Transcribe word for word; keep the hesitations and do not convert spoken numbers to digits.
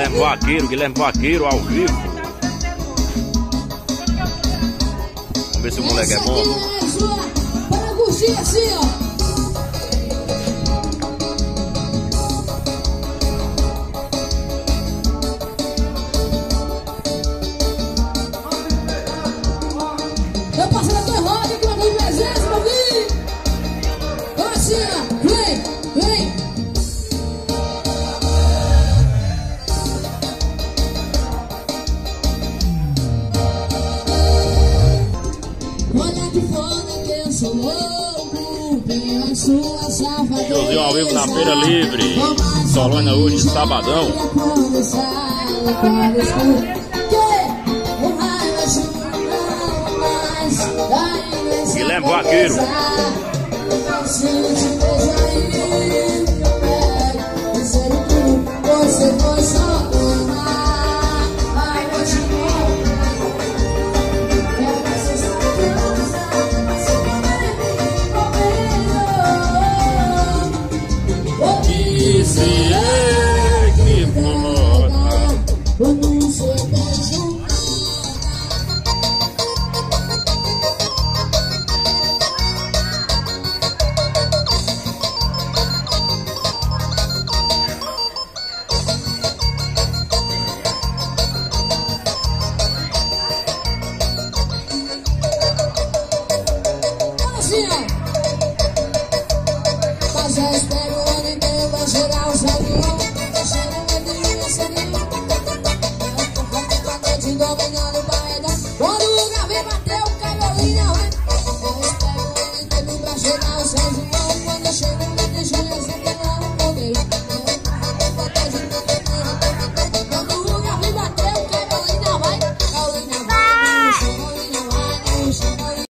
Guilherme Vaqueiro, Guilherme Vaqueiro ao vivo. Vamos ver se o moleque é bom. Para curtir assim, ó. Eu passo na tua roda que eu vou presença, meu filho. Assim, ó. Vem, vem. Showzinho ao vivo na Feira Livre, Solânea hoje, sabadão. Guilherme Vaqueiro. Se